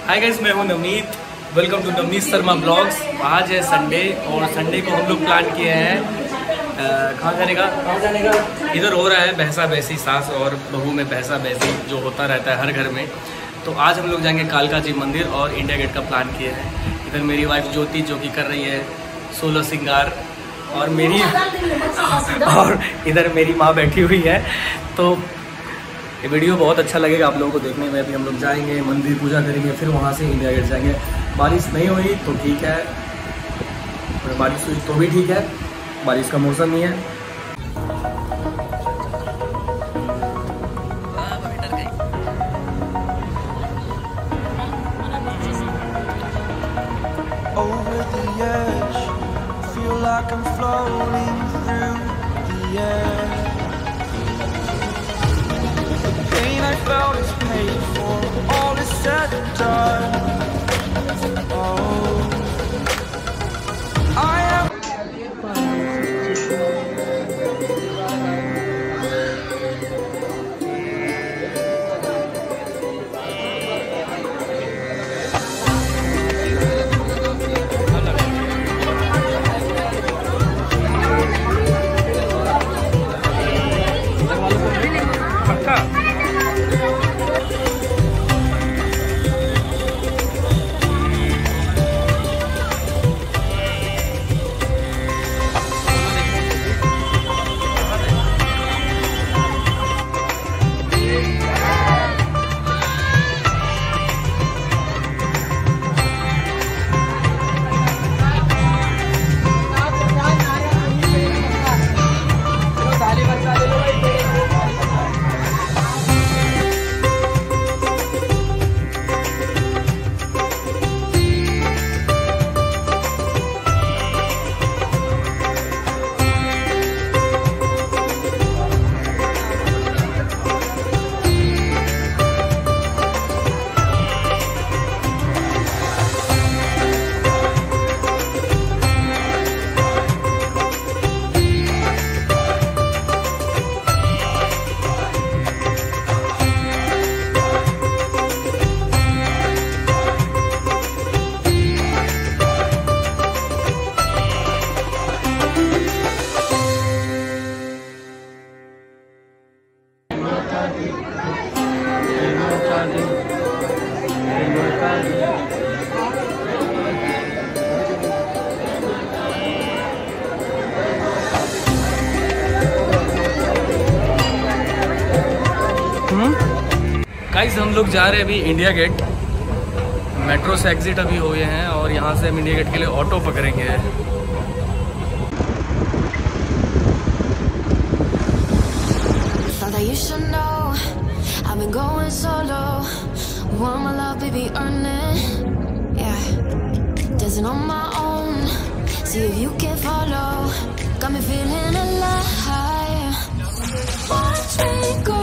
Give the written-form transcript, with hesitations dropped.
हाय guys, मैं हूं Navneet. Welcome to Navneet Sharma blogs. आज है संडे और संडे को हम लोग प्लान किए हैं कहाँ जाने का। इधर हो रहा है भैंसा भैंसी, सास और बहू में भैंसा भैंसी जो होता रहता है हर घर में। तो आज हम लोग जाएंगे कालका जी मंदिर और इंडिया गेट का प्लान किए हैं। इधर मेरी वाइफ ज्योति जो कि कर रही है 16 श्रृंगार और इधर मेरी माँ बैठी हुई है। तो ये वीडियो बहुत अच्छा लगेगा आप लोगों को देखने में। अभी हम लोग जाएंगे मंदिर, पूजा करेंगे, फिर वहाँ से इंडिया गेट जाएंगे। बारिश नहीं हुई तो ठीक है, और बारिश हुई तो भी ठीक है, बारिश का मौसम ही है। Over the edge, feel like I'm floating through the air. The pain I felt is paid for, all is said and done. Oh, I am. Guys, हम लोग जा रहे हैं अभी इंडिया गेट। मेट्रो से एग्जिट अभी हुए हैं और यहाँ से हम इंडिया गेट के लिए ऑटो पकड़ेंगे। Watch me go.